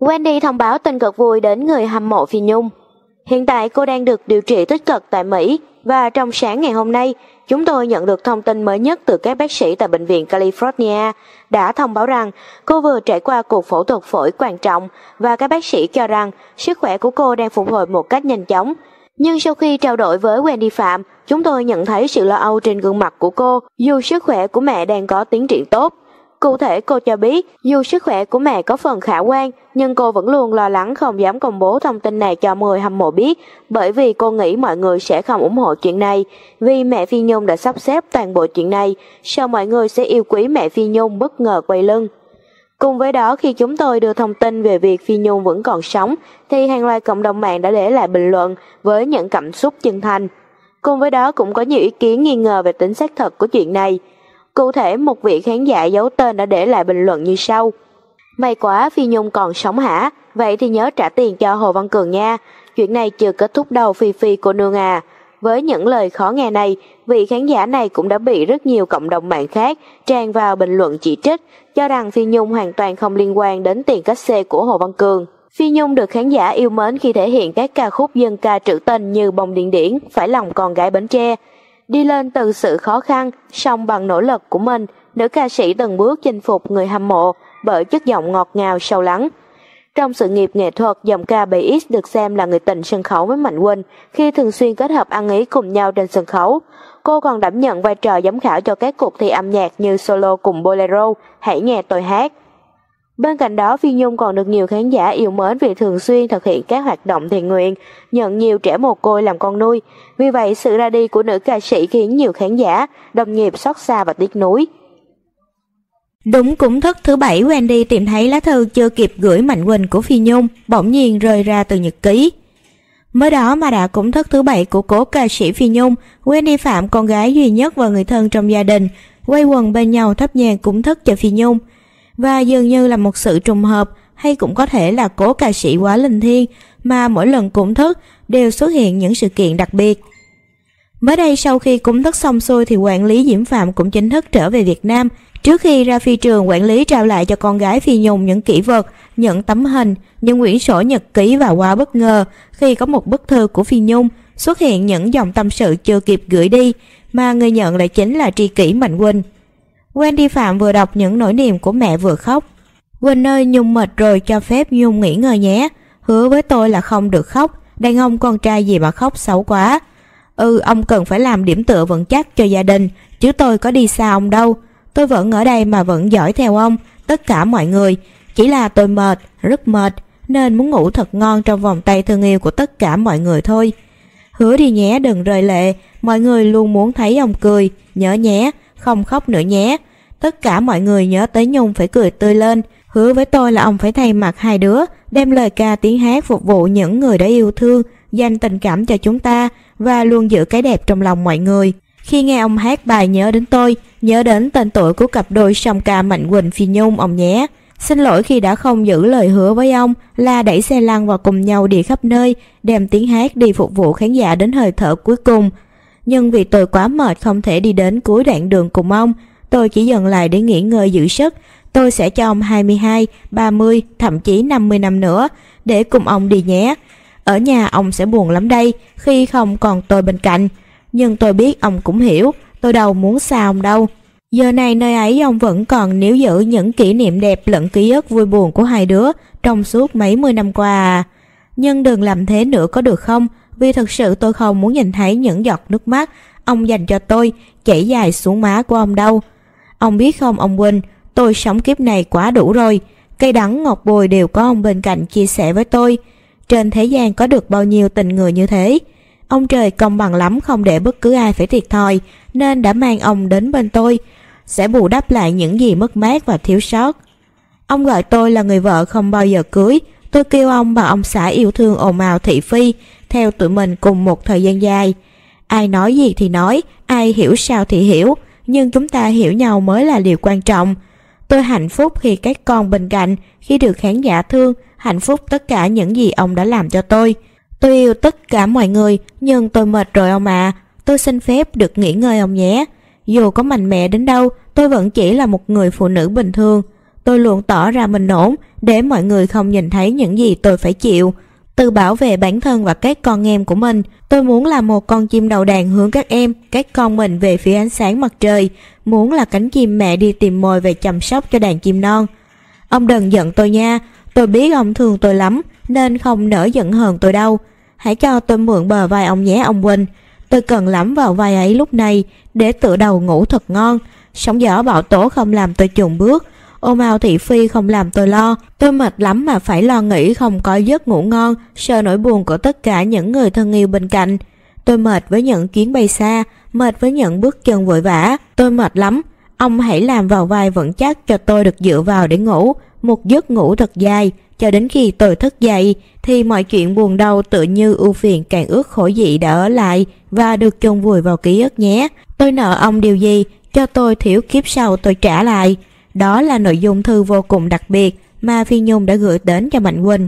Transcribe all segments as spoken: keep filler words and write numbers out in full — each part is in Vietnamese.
Wendy thông báo tin cực vui đến người hâm mộ Phi Nhung. Hiện tại cô đang được điều trị tích cực tại Mỹ và trong sáng ngày hôm nay, chúng tôi nhận được thông tin mới nhất từ các bác sĩ tại Bệnh viện California đã thông báo rằng cô vừa trải qua cuộc phẫu thuật phổi quan trọng và các bác sĩ cho rằng sức khỏe của cô đang phục hồi một cách nhanh chóng. Nhưng sau khi trao đổi với Wendy Phạm, chúng tôi nhận thấy sự lo âu trên gương mặt của cô dù sức khỏe của mẹ đang có tiến triển tốt. Cụ thể cô cho biết dù sức khỏe của mẹ có phần khả quan nhưng cô vẫn luôn lo lắng không dám công bố thông tin này cho người hâm mộ biết bởi vì cô nghĩ mọi người sẽ không ủng hộ chuyện này vì mẹ Phi Nhung đã sắp xếp toàn bộ chuyện này, sao mọi người sẽ yêu quý mẹ Phi Nhung bất ngờ quay lưng. Cùng với đó khi chúng tôi đưa thông tin về việc Phi Nhung vẫn còn sống thì hàng loạt cộng đồng mạng đã để lại bình luận với những cảm xúc chân thành. Cùng với đó cũng có nhiều ý kiến nghi ngờ về tính xác thực của chuyện này. Cụ thể một vị khán giả giấu tên đã để lại bình luận như sau: May quá Phi Nhung còn sống hả? Vậy thì nhớ trả tiền cho Hồ Văn Cường nha. Chuyện này chưa kết thúc đâu Phi Phi cô nương à. Với những lời khó nghe này, vị khán giả này cũng đã bị rất nhiều cộng đồng mạng khác tràn vào bình luận chỉ trích, cho rằng Phi Nhung hoàn toàn không liên quan đến tiền cát xê của Hồ Văn Cường. Phi Nhung được khán giả yêu mến khi thể hiện các ca khúc dân ca trữ tình như Bông Điên Điển, Phải Lòng Con Gái Bến Tre. Đi lên từ sự khó khăn, song bằng nỗ lực của mình, nữ ca sĩ từng bước chinh phục người hâm mộ bởi chất giọng ngọt ngào sâu lắng. Trong sự nghiệp nghệ thuật, giọng ca bảy x được xem là người tình sân khấu với Mạnh Quỳnh khi thường xuyên kết hợp ăn ý cùng nhau trên sân khấu. Cô còn đảm nhận vai trò giám khảo cho các cuộc thi âm nhạc như solo cùng Bolero, Hãy Nghe Tôi Hát. Bên cạnh đó, Phi Nhung còn được nhiều khán giả yêu mến vì thường xuyên thực hiện các hoạt động thiện nguyện, nhận nhiều trẻ mồ côi làm con nuôi. Vì vậy, sự ra đi của nữ ca sĩ khiến nhiều khán giả, đồng nghiệp xót xa và tiếc nuối. Đúng cũng thức thứ bảy, Wendy tìm thấy lá thư chưa kịp gửi Mạnh Quỳnh của Phi Nhung, bỗng nhiên rơi ra từ nhật ký. Mới đó mà đã cũng thức thứ bảy của cố ca sĩ Phi Nhung, Wendy Phạm, con gái duy nhất và người thân trong gia đình, quây quần bên nhau thắp nhang cúng thức cho Phi Nhung. Và dường như là một sự trùng hợp, hay cũng có thể là cố ca sĩ quá linh thiêng mà mỗi lần cúng thức đều xuất hiện những sự kiện đặc biệt. Mới đây sau khi cúng thức xong xuôi thì quản lý Diễm Phạm cũng chính thức trở về Việt Nam. Trước khi ra phi trường, quản lý trao lại cho con gái Phi Nhung những kỷ vật, những tấm hình, những quyển sổ nhật ký và quá bất ngờ khi có một bức thư của Phi Nhung xuất hiện những dòng tâm sự chưa kịp gửi đi mà người nhận lại chính là tri kỷ Mạnh Quỳnh. Wendy Phạm vừa đọc những nỗi niềm của mẹ vừa khóc. Quỳnh ơi, Nhung mệt rồi, cho phép Nhung nghỉ ngơi nhé. Hứa với tôi là không được khóc, đàn ông con trai gì mà khóc xấu quá. Ừ, ông cần phải làm điểm tựa vững chắc cho gia đình, chứ tôi có đi xa ông đâu. Tôi vẫn ở đây mà vẫn dõi theo ông, tất cả mọi người. Chỉ là tôi mệt, rất mệt, nên muốn ngủ thật ngon trong vòng tay thương yêu của tất cả mọi người thôi. Hứa đi nhé, đừng rơi lệ, mọi người luôn muốn thấy ông cười, nhớ nhé, không khóc nữa nhé. Tất cả mọi người nhớ tới Nhung phải cười tươi lên. Hứa với tôi là ông phải thay mặt hai đứa, đem lời ca tiếng hát phục vụ những người đã yêu thương, dành tình cảm cho chúng ta và luôn giữ cái đẹp trong lòng mọi người. Khi nghe ông hát bài nhớ đến tôi, nhớ đến tên tuổi của cặp đôi song ca Mạnh Quỳnh Phi Nhung ông nhé. Xin lỗi khi đã không giữ lời hứa với ông là đẩy xe lăn và cùng nhau đi khắp nơi, đem tiếng hát đi phục vụ khán giả đến hơi thở cuối cùng. Nhưng vì tôi quá mệt không thể đi đến cuối đoạn đường cùng ông, tôi chỉ dừng lại để nghỉ ngơi giữ sức. Tôi sẽ cho ông hai mươi hai, ba mươi, thậm chí năm mươi năm nữa để cùng ông đi nhé. Ở nhà ông sẽ buồn lắm đây khi không còn tôi bên cạnh. Nhưng tôi biết ông cũng hiểu, tôi đâu muốn xa ông đâu. Giờ này nơi ấy ông vẫn còn níu giữ những kỷ niệm đẹp lẫn ký ức vui buồn của hai đứa trong suốt mấy mươi năm qua à. Nhưng đừng làm thế nữa có được không? Vì thực sự tôi không muốn nhìn thấy những giọt nước mắt ông dành cho tôi chảy dài xuống má của ông đâu. Ông biết không ông Quỳnh, tôi sống kiếp này quá đủ rồi. Cây đắng ngọt bùi đều có ông bên cạnh chia sẻ với tôi. Trên thế gian có được bao nhiêu tình người như thế. Ông trời công bằng lắm, không để bất cứ ai phải thiệt thòi, nên đã mang ông đến bên tôi, sẽ bù đắp lại những gì mất mát và thiếu sót. Ông gọi tôi là người vợ không bao giờ cưới. Tôi kêu ông bằng ông xã yêu thương ồn ào thị phi, theo tụi mình cùng một thời gian dài. Ai nói gì thì nói, ai hiểu sao thì hiểu, nhưng chúng ta hiểu nhau mới là điều quan trọng. Tôi hạnh phúc khi các con bên cạnh, khi được khán giả thương, hạnh phúc tất cả những gì ông đã làm cho tôi. Tôi yêu tất cả mọi người, nhưng tôi mệt rồi ông ạ. À. Tôi xin phép được nghỉ ngơi ông nhé. Dù có mạnh mẽ đến đâu, tôi vẫn chỉ là một người phụ nữ bình thường. Tôi luôn tỏ ra mình ổn để mọi người không nhìn thấy những gì tôi phải chịu. Tự bảo vệ bản thân và các con em của mình, tôi muốn là một con chim đầu đàn hướng các em, các con mình về phía ánh sáng mặt trời, muốn là cánh chim mẹ đi tìm mồi về chăm sóc cho đàn chim non. Ông đừng giận tôi nha, tôi biết ông thương tôi lắm, nên không nỡ giận hờn tôi đâu. Hãy cho tôi mượn bờ vai ông nhé ông Huynh. Tôi cần lắm vào vai ấy lúc này để tựa đầu ngủ thật ngon. Sóng gió bão tố không làm tôi chùn bước, ôm ào thị phi không làm tôi lo. Tôi mệt lắm mà phải lo nghĩ không có giấc ngủ ngon, sợ nỗi buồn của tất cả những người thân yêu bên cạnh. Tôi mệt với những chuyến bay xa, mệt với những bước chân vội vã. Tôi mệt lắm. Ông hãy làm vào vai vững chắc cho tôi được dựa vào để ngủ, một giấc ngủ thật dài, cho đến khi tôi thức dậy thì mọi chuyện buồn đau tự như ưu phiền càng ước khổ dị đã ở lại và được chôn vùi vào ký ức nhé. Tôi nợ ông điều gì, cho tôi thiểu kiếp sau tôi trả lại. Đó là nội dung thư vô cùng đặc biệt mà Phi Nhung đã gửi đến cho Mạnh Quỳnh.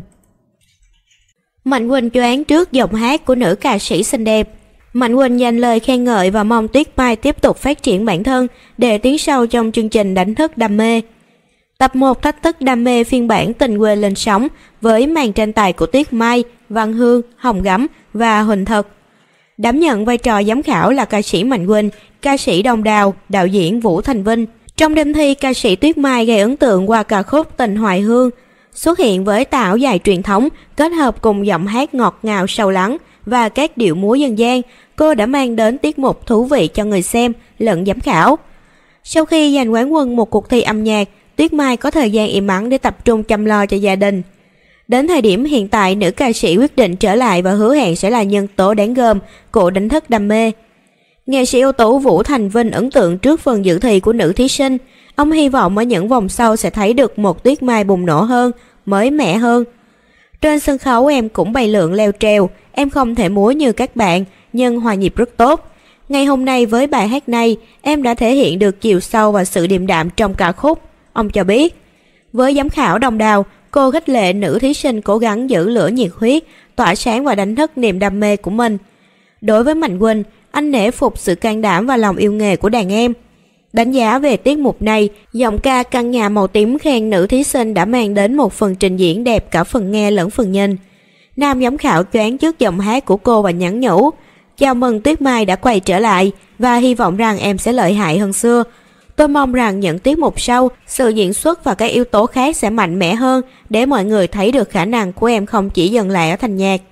Mạnh Quỳnh choáng trước giọng hát của nữ ca sĩ xinh đẹp. Mạnh Quỳnh dành lời khen ngợi và mong Tuyết Mai tiếp tục phát triển bản thân để tiến sâu trong chương trình Đánh thức đam mê. Tập một Thách thức đam mê phiên bản Tình quê lên sóng với màn tranh tài của Tuyết Mai, Văn Hương, Hồng Gấm và Huỳnh Thực. Đảm nhận vai trò giám khảo là ca sĩ Mạnh Quỳnh, ca sĩ Đồng Đào, đạo diễn Vũ Thành Vinh. Trong đêm thi, ca sĩ Tuyết Mai gây ấn tượng qua ca khúc Tình Hoài Hương, xuất hiện với tà áo dài truyền thống kết hợp cùng giọng hát ngọt ngào sâu lắng và các điệu múa dân gian. Cô đã mang đến tiết mục thú vị cho người xem lẫn giám khảo. Sau khi giành quán quân một cuộc thi âm nhạc, Tuyết Mai có thời gian im ắng để tập trung chăm lo cho gia đình. Đến thời điểm hiện tại, nữ ca sĩ quyết định trở lại và hứa hẹn sẽ là nhân tố đáng gờm của Đánh thức đam mê. Nghệ sĩ ưu tú Vũ Thành Vinh ấn tượng trước phần dự thi của nữ thí sinh. Ông hy vọng ở những vòng sau sẽ thấy được một Tuyết Mai bùng nổ hơn, mới mẻ hơn. Trên sân khấu em cũng bay lượn leo trèo, em không thể múa như các bạn, nhưng hòa nhịp rất tốt. Ngày hôm nay với bài hát này, em đã thể hiện được chiều sâu và sự điềm đạm trong ca khúc, ông cho biết. Với giám khảo Đồng Đào, cô khích lệ nữ thí sinh cố gắng giữ lửa nhiệt huyết, tỏa sáng và đánh thức niềm đam mê của mình. Đối với Mạnh Quỳnh, anh nể phục sự can đảm và lòng yêu nghề của đàn em. Đánh giá về tiết mục này, giọng ca Căn nhà màu tím khen nữ thí sinh đã mang đến một phần trình diễn đẹp cả phần nghe lẫn phần nhìn. Nam giám khảo choáng trước giọng hát của cô và nhắn nhủ: chào mừng Tuyết Mai đã quay trở lại và hy vọng rằng em sẽ lợi hại hơn xưa. Tôi mong rằng những tiết mục sau, sự diễn xuất và các yếu tố khác sẽ mạnh mẽ hơn để mọi người thấy được khả năng của em không chỉ dừng lại ở thanh nhạc.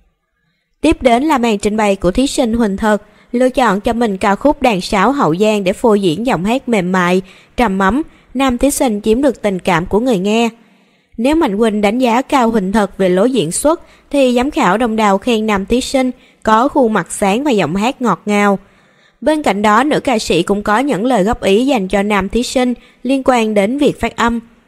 Tiếp đến là màn trình bày của thí sinh Huỳnh Thực, lựa chọn cho mình ca khúc Đàn sáo Hậu Giang để phô diễn giọng hát mềm mại, trầm ấm. Nam thí sinh chiếm được tình cảm của người nghe. Nếu Mạnh Quỳnh đánh giá cao Huỳnh Thực về lối diễn xuất, thì giám khảo Đồng Đào khen nam thí sinh có khuôn mặt sáng và giọng hát ngọt ngào. Bên cạnh đó, nữ ca sĩ cũng có những lời góp ý dành cho nam thí sinh liên quan đến việc phát âm.